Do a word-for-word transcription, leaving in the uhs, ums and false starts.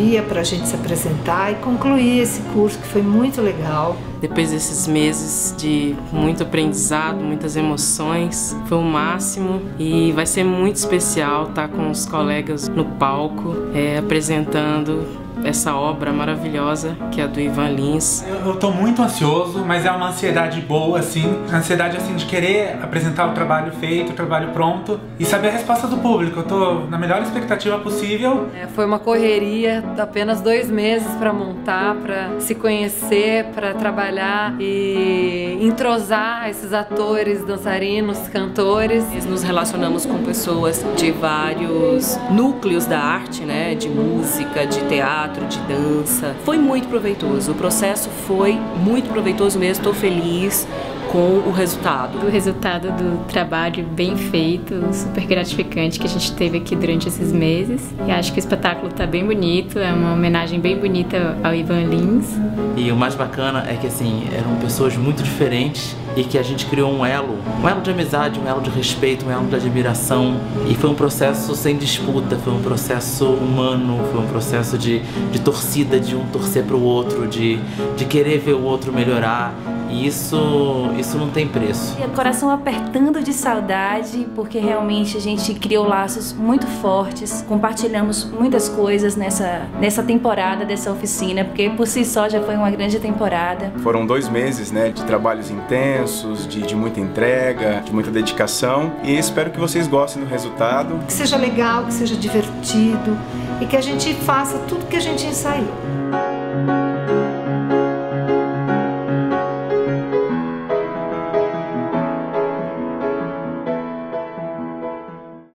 dia para a gente se apresentar e concluir esse curso, que foi muito legal. Depois desses meses de muito aprendizado, muitas emoções, foi o máximo e vai ser muito especial estar com os colegas no palco, é, apresentando essa obra maravilhosa que é a do Ivan Lins. Eu, eu tô muito ansioso, mas é uma ansiedade boa, assim, ansiedade assim de querer apresentar o trabalho feito, o trabalho pronto e saber a resposta do público. Eu tô na melhor expectativa possível. É, foi uma correria, apenas dois meses para montar, para se conhecer, para trabalhar e entrosar esses atores, dançarinos, cantores. Nós nos relacionamos com pessoas de vários núcleos da arte, né, de música, de teatro, de dança. Foi muito proveitoso, o processo foi muito proveitoso mesmo, estou feliz com o resultado. O resultado do trabalho bem feito, super gratificante que a gente teve aqui durante esses meses. E acho que o espetáculo está bem bonito, é uma homenagem bem bonita ao Ivan Lins. E o mais bacana é que assim, eram pessoas muito diferentes e que a gente criou um elo, um elo de amizade, um elo de respeito, um elo de admiração. E foi um processo sem disputa, foi um processo humano, foi um processo de, de torcida, de um torcer para o outro, de, de querer ver o outro melhorar. E isso, isso não tem preço. E o coração apertando de saudade, porque realmente a gente criou laços muito fortes, compartilhamos muitas coisas nessa, nessa temporada dessa oficina, porque por si só já foi uma grande temporada. Foram dois meses, né, de trabalhos intensos, de, de muita entrega, de muita dedicação, e espero que vocês gostem do resultado. Que seja legal, que seja divertido e que a gente faça tudo que a gente ensaiou.